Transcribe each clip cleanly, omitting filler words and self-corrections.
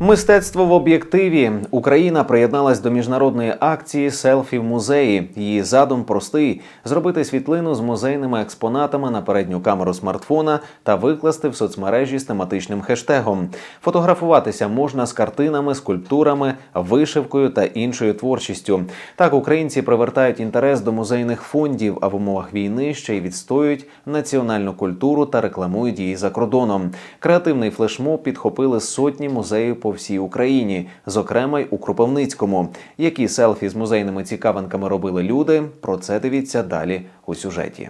Мистецтво в об'єктиві. Україна приєдналась до міжнародної акції «Селфі в музеї». Її задум простий – зробити світлину з музейними експонатами на передню камеру смартфона та викласти в соцмережі з тематичним хештегом. Фотографуватися можна з картинами, скульптурами, вишивкою та іншою творчістю. Так українці привертають інтерес до музейних фондів, а в умовах війни ще й відстоюють національну культуру та рекламують її за кордоном. Креативний флешмоб підхопили сотні музеїв по всій Україні, зокрема й у Кропивницькому. Які селфі з музейними цікавинками робили люди – про це дивіться далі у сюжеті.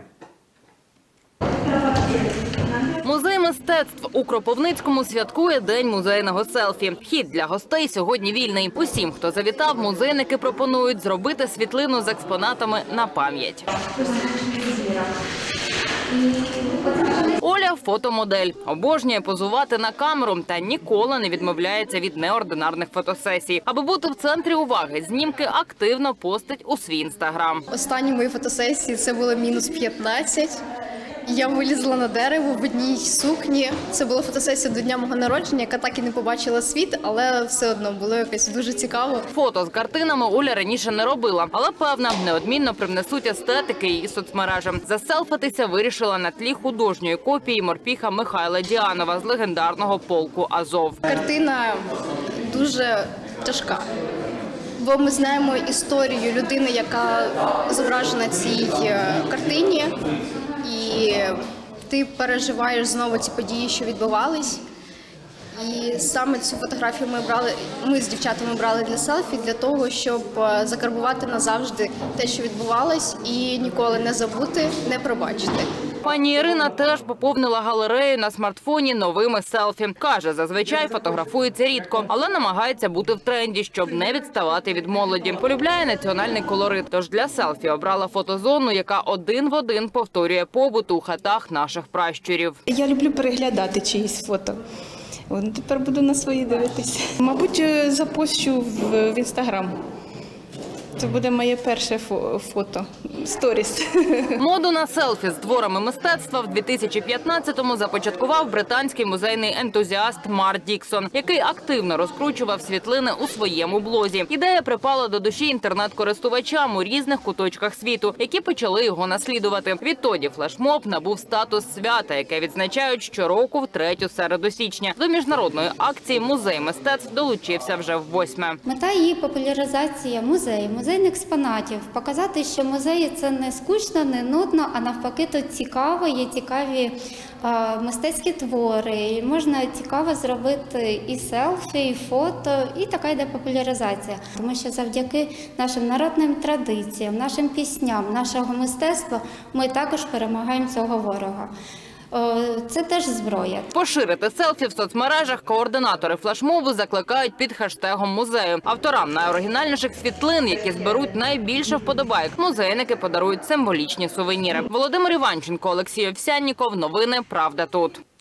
Музей мистецтв у Кропивницькому святкує День музейного селфі. Вхід для гостей сьогодні вільний. Усім, хто завітав, музейники пропонують зробити світлину з експонатами на пам'ять. Оля – фотомодель. Обожнює позувати на камеру та ніколи не відмовляється від неординарних фотосесій. Аби бути в центрі уваги, знімки активно постить у свій інстаграм. Останні мої фотосесії – це було -15. Я вилізла на дерево в одній сукні. Це була фотосесія до дня мого народження, яка так і не побачила світ, але все одно було якось дуже цікаво. Фото з картинами Оля раніше не робила, але, певно, неодмінно привнесуть естетики її соцмережам. Заселфатися вирішила на тлі художньої копії морпіха Михайла Діанова з легендарного полку «Азов». Картина дуже тяжка. Бо ми знаємо історію людини, яка зображена на цій картині. І ти переживаєш знову ці події, що відбувались. І саме цю фотографію ми з дівчатами брали для селфі, для того, щоб закарбувати назавжди те, що відбувалось, і ніколи не забути, не пробачити. Пані Ірина теж поповнила галерею на смартфоні новими селфі. Каже, зазвичай фотографується рідко, але намагається бути в тренді, щоб не відставати від молоді. Полюбляє національний колорит, тож для селфі обрала фотозону, яка один в один повторює побут у хатах наших пращурів. Я люблю переглядати чиїсь фото. Тепер буду на свої дивитися. Мабуть, запощу в Інстаграм. Це буде моє перше фото, сторіс. Моду на селфі з творами мистецтва в 2015-му започаткував британський музейний ентузіаст Марк Діксон, який активно розкручував світлини у своєму блозі. Ідея припала до душі інтернет-користувачам у різних куточках світу, які почали його наслідувати. Відтоді флешмоб набув статус свята, яке відзначають щороку в 3-ю середу січня. До міжнародної акції «Музей мистецтв» долучився вже в-8. Мета її – популяризація музейних експонатів. Показати, що музеї – це не скучно, не нудно, а навпаки тут цікаво, є цікаві мистецькі твори. І можна цікаво зробити і селфі, і фото, і така йде популяризація. Тому що завдяки нашим народним традиціям, нашим пісням, нашого мистецтва ми також перемагаємо цього ворога. Це теж зброя. Поширити селфі в соцмережах координатори флешмобу закликають під хештегом музею. Авторам найоригінальніших світлин, які зберуть найбільше вподобайок, музейники подарують символічні сувеніри. Володимир Іванченко, Олексій Овсянніков. Новини «Правда тут».